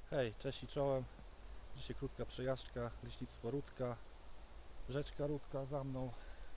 Hej, cześć i czołem. Dzisiaj krótka przejażdżka, leśnictwo Rudka, rzeczka Rudka za mną.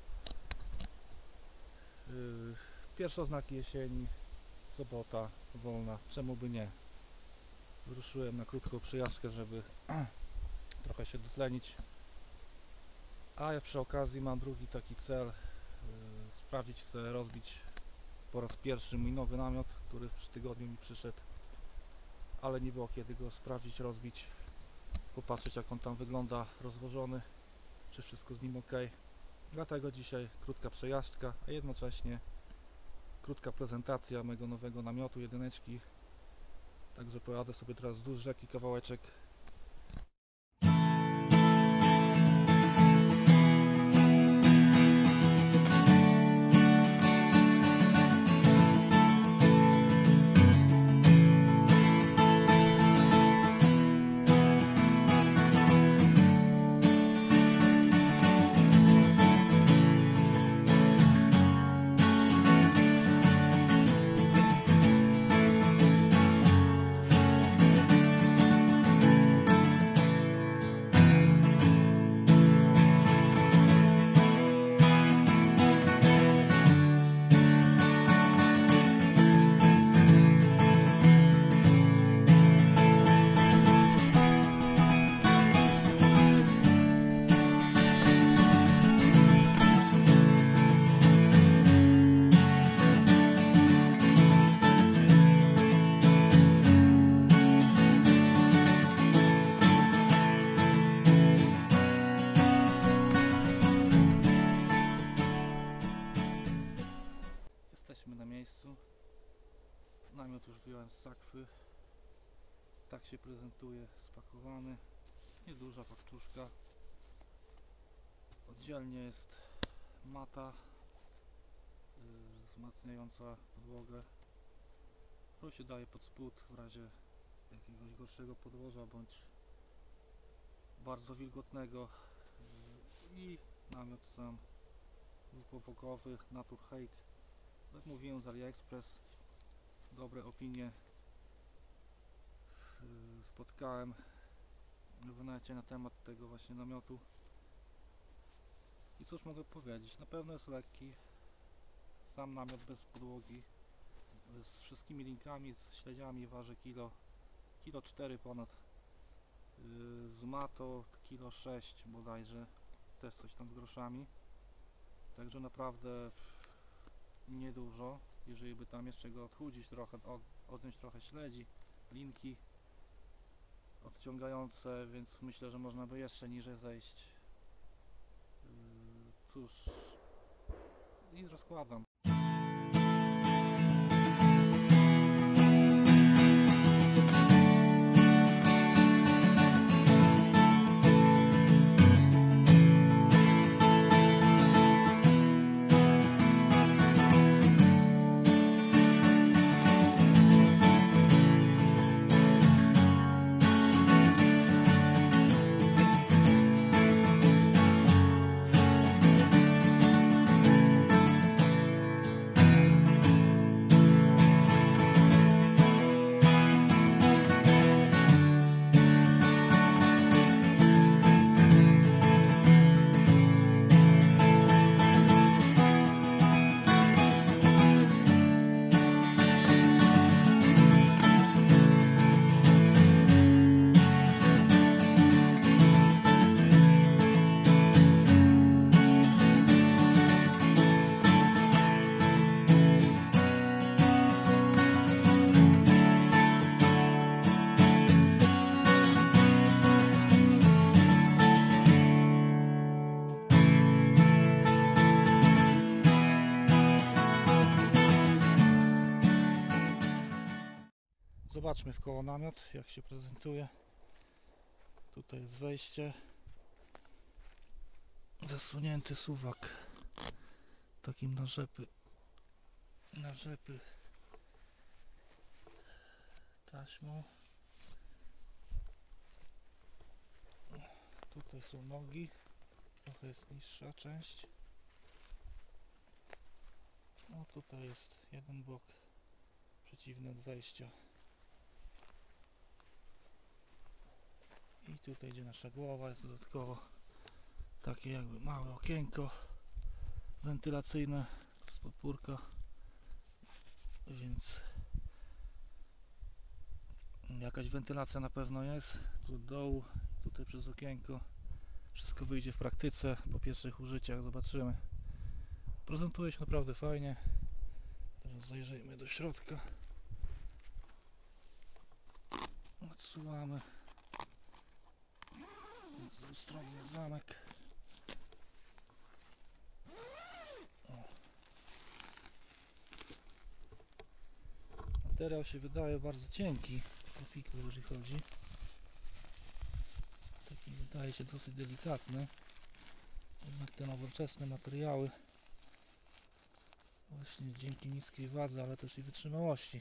Pierwsze oznaki jesieni, sobota, wolna, czemu by nie. Wyruszyłem na krótką przejażdżkę, żeby trochę się dotlenić. A ja przy okazji mam drugi taki cel, sprawdzić, chcę rozbić po raz pierwszy mój nowy namiot, który w tygodniu mi przyszedł, ale nie było kiedy go sprawdzić, rozbić, popatrzeć jak on tam wygląda rozłożony, czy wszystko z nim ok. Dlatego dzisiaj krótka przejażdżka, a jednocześnie krótka prezentacja mojego nowego namiotu jedyneczki. Także pojadę sobie teraz wzdłuż rzeki kawałeczek. Jesteśmy na miejscu. Namiot już wyjąłem z sakwy. Tak się prezentuje spakowany. Nieduża paczuszka. Oddzielnie jest mata wzmacniająca podłogę, którą się daje pod spód w razie jakiegoś gorszego podłoża bądź bardzo wilgotnego. I namiot sam dwupowokowy Naturhike, jak mówiłem, z AliExpress. Dobre opinie spotkałem w necie na temat tego właśnie namiotu. I cóż mogę powiedzieć, na pewno jest lekki. Sam namiot bez podłogi, z wszystkimi linkami, z śledziami waży kilo 4 ponad. Z matą kilo 6 bodajże, też coś tam z groszami. Także naprawdę niedużo. Jeżeli by tam jeszcze go odchudzić trochę, odjąć trochę śledzi, linki odciągające, więc myślę, że można by jeszcze niżej zejść. Cóż, i rozkładam. Zobaczmy w koło namiot, jak się prezentuje. Tutaj jest wejście. Zasunięty suwak takim na rzepy taśmą. Tutaj są nogi, trochę jest niższa część. No tutaj jest jeden bok przeciwny od wejścia. I tutaj gdzie nasza głowa jest dodatkowo takie jakby małe okienko wentylacyjne z podpórka, więc jakaś wentylacja na pewno jest. Tu od dołu, tutaj przez okienko. Wszystko wyjdzie w praktyce po pierwszych użyciach, zobaczymy. Prezentuje się naprawdę fajnie. Teraz zajrzyjmy do środka. Odsuwamy. Z dwustronny zamek. O. Materiał się wydaje bardzo cienki w Tropiku, jeżeli chodzi. Taki wydaje się dosyć delikatny. Jednak te nowoczesne materiały właśnie dzięki niskiej wadze, ale też i wytrzymałości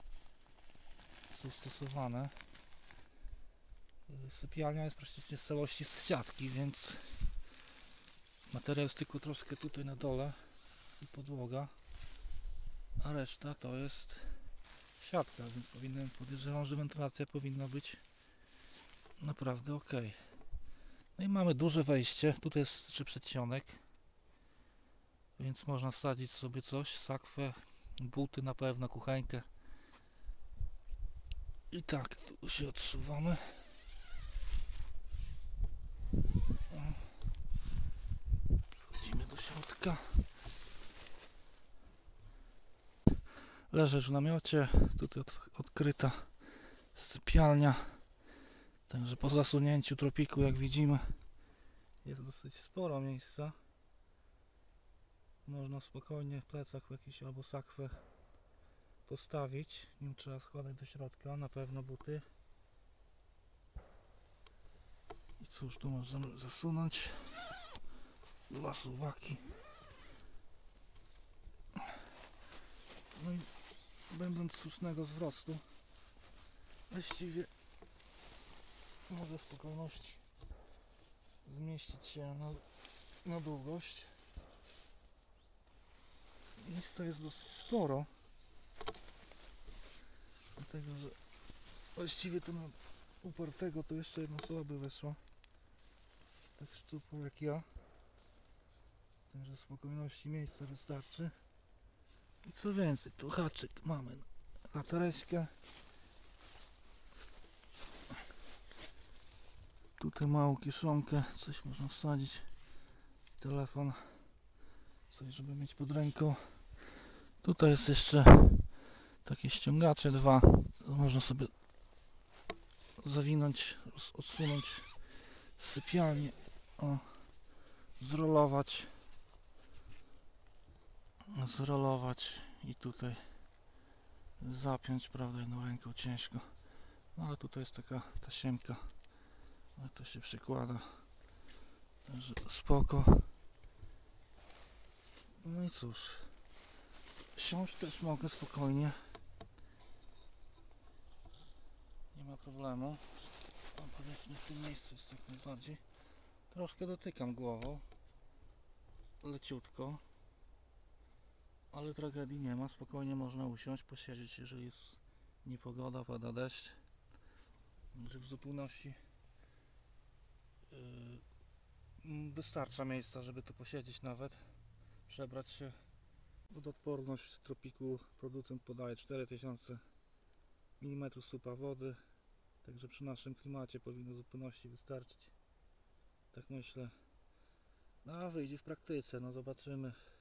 są stosowane. Sypialnia jest praktycznie z całości z siatki, więc materiał jest tylko troszkę tutaj na dole i podłoga, a reszta to jest siatka, więc podejrzewam, że wentylacja powinna być naprawdę ok. No i mamy duże wejście, tutaj jest jeszcze przedsionek, więc można wsadzić sobie coś, sakwę, buty na pewno, kuchenkę. I tak, tu się odsuwamy. Wchodzimy do środka. Leżysz w namiocie, tutaj odkryta sypialnia. Także po zasunięciu Tropiku, jak widzimy, jest dosyć sporo miejsca. Można spokojnie plecak jakiś albo sakwę postawić, nim trzeba składać do środka, na pewno buty. I cóż, tu można zasunąć dwa suwaki. No i będąc słusznego wzrostu, właściwie mogę w spokojności zmieścić się na długość. Miejsca jest dosyć sporo, dlatego że właściwie tu na upartego to jeszcze jedna osoba by weszła, tak szczupło jak ja, także w spokojności miejsca wystarczy. I co więcej, tu haczyk mamy na tareśkę, tutaj małą kieszonkę, coś można wsadzić, telefon, coś żeby mieć pod ręką. Tutaj jest jeszcze takie ściągacze dwa, można sobie zawinąć, odsunąć z sypialni, o, zrolować i tutaj zapiąć, prawda, jedną ręką ciężko, no ale tutaj jest taka tasiemka, ale to się przykłada, także spoko. No i cóż, siąść też mogę spokojnie, nie ma problemu. No, powiedzmy, w tym miejscu jest tak najbardziej, troszkę dotykam głową, leciutko, ale tragedii nie ma, spokojnie można usiąść, posiedzieć, jeżeli jest niepogoda, pada deszcz, że w zupełności wystarcza miejsca, żeby tu posiedzieć nawet, przebrać się. Wodoodporność w Tropiku producent podaje 4000 mm supa wody, także przy naszym klimacie powinno w zupełności wystarczyć, tak myślę. No a wyjdzie w praktyce, no zobaczymy.